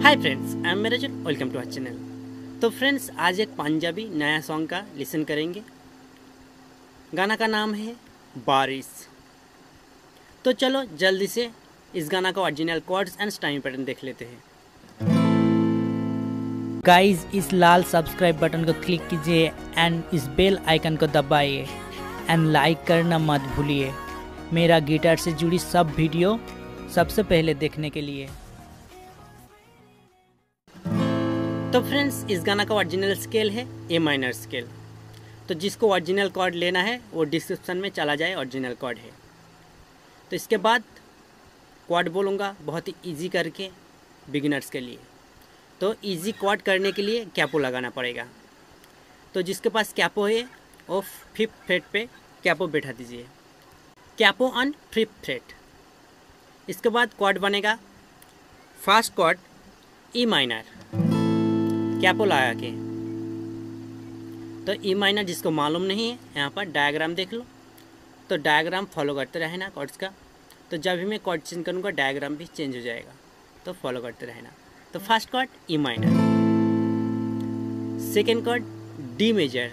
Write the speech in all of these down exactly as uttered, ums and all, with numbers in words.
Hi friends, I am Merajul, welcome to our channel. तो friends, आज एक पंजाबी नया सॉन्ग का लिसन करेंगे। गाना का नाम है बारिश। तो चलो जल्दी से इस गाना का original chords and time pattern देख लेते हैं। गाइस, इस लाल सब्सक्राइब बटन को क्लिक कीजिए एंड इस बेल आइकन को दबाइए एंड लाइक करना मत भूलिए मेरा गिटार से जुड़ी सब वीडियो सबसे पहले देखने के लिए। तो फ्रेंड्स, इस गाना का ओरिजिनल स्केल है ए माइनर स्केल। तो जिसको ओरिजिनल कॉर्ड लेना है वो डिस्क्रिप्शन में चला जाए, ओरिजिनल कॉर्ड है। तो इसके बाद कॉर्ड बोलूँगा बहुत ही इजी करके बिगिनर्स के लिए। तो इजी कॉर्ड करने के लिए कैपो लगाना पड़ेगा। तो जिसके पास कैपो है वो फिफ्थ फ्रेट पे कैपो बैठा दीजिए, कैपो ऑन फिफ्थ फ्रेट। इसके बाद कॉर्ड बनेगा first chord E minor, capo लगा के। तो ई माइनर जिसको मालूम नहीं है, यहाँ पर डायग्राम देख लो। तो डायग्राम फॉलो करते रहना कॉर्ड्स का। तो जब भी मैं कॉर्ड चेंज करूँगा डायग्राम भी चेंज हो जाएगा, तो फॉलो करते रहना। तो first chord E minor, second chord D major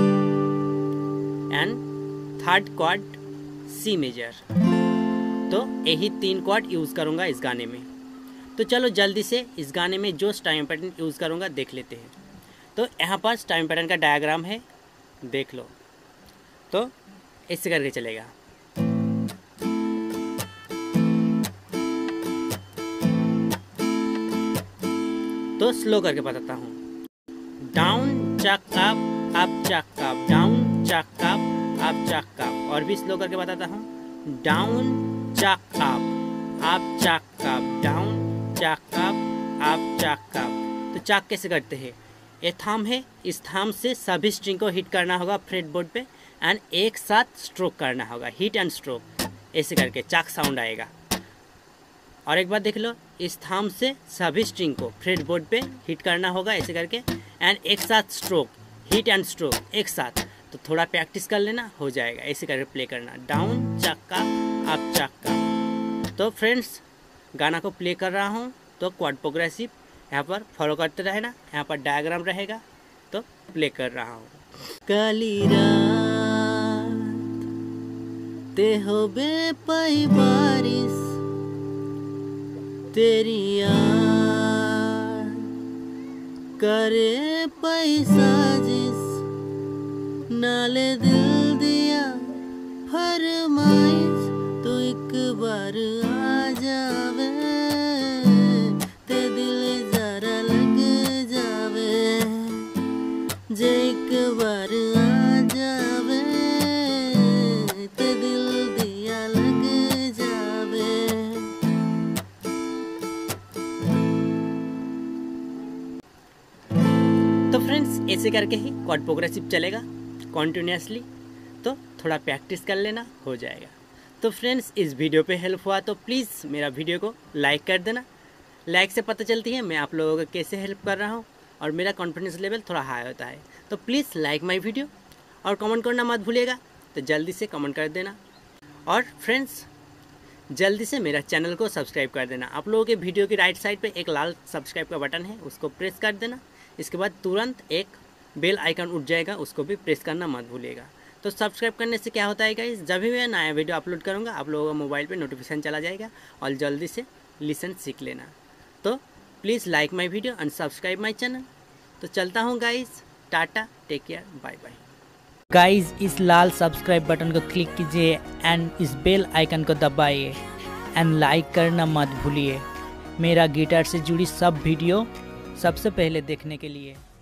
and third chord C major. तो यही तीन कॉर्ड यूज़ करूँगा इस गाने में। तो चलो जल्दी से इस गाने में जो टाइम पैटर्न यूज़ करूँगा देख लेते हैं। तो यहाँ पर टाइम पैटर्न का डायग्राम है, देख लो। तो ऐसे करके चलेगा। तो स्लो करके बताता हूँ। Down chuck up, up chuck up, down chuck up, up chuck up. और भी स्लो करके बताता हूँ। Down chuck up, up chuck up, down chuck up, up chuck up. तो चक कैसे करते हैं? ये थाम है, इस थाम से सभी स्ट्रिंग को हिट करना होगा फ्रेट बोर्ड पे एंड एक साथ स्ट्रोक करना होगा, हिट एंड स्ट्रोक। ऐसे करके चक साउंड आएगा। और एक बार देख लो, इस थाम से सभी स्ट्रिंग को फ्रेट बोर्ड पे हिट करना होगा ऐसे करके एंड एक साथ स्ट्रोक, हिट एंड स्ट्रोक एक साथ। तो थोड़ा प्रैक्टिस कर लेना, हो जाएगा। ऐसे करके प्ले करना, down chuck up, up chuck up. तो फ्रेंड्स, गाना को प्ले कर रहा हूँ तो क्वाड प्रोग्रेसिव यहाँ पर फॉलो करते रहना। यहाँ पर डायग्राम रहेगा, तो प्ले कर रहा हूँ। काली रात ते हो बेपाई बारिश, तेरी याद करे पाई साजिश, नाले दिल दिया फरमाइश, तो एक बार आ जावे, ते दिल जरा लग जावे, जे एक बार आ जावे, ते दिल दिया लग जावे। तो फ्रेंड्स, ऐसे करके ही कॉर्ड प्रोग्रेसिव चलेगा कॉन्टिन्यूसली। तो थोड़ा प्रैक्टिस कर लेना, हो जाएगा। तो फ्रेंड्स, इस वीडियो पे हेल्प हुआ तो प्लीज़ मेरा वीडियो को लाइक कर देना। लाइक से पता चलती है मैं आप लोगों को कैसे हेल्प कर रहा हूँ और मेरा कॉन्फिडेंस लेवल थोड़ा हाई होता है। तो प्लीज़ लाइक माय वीडियो और कमेंट करना मत भूलिएगा। तो जल्दी से कमेंट कर देना। और फ्रेंड्स, जल्दी से मेरा चैनल को सब्सक्राइब कर देना। आप लोगों के वीडियो की राइट साइड पर एक लाल सब्सक्राइब का बटन है, उसको प्रेस कर देना। इसके बाद तुरंत एक बेल आइकन उठ जाएगा, उसको भी प्रेस करना मत भूलिएगा। तो सब्सक्राइब करने से क्या होता है गाइस, जब भी मैं नया वीडियो अपलोड करूँगा आप लोगों का मोबाइल पे नोटिफिकेशन चला जाएगा और जल्दी से लिसन सीख लेना। तो please like my video and subscribe my channel. तो चलता हूँ guys, tata, take care, bye bye. Guys, इस लाल सब्सक्राइब बटन को क्लिक कीजिए एंड इस बेल आइकन को दबाइए एंड लाइक करना मत भूलिए मेरा गिटार से जुड़ी सब वीडियो सबसे पहले देखने के लिए।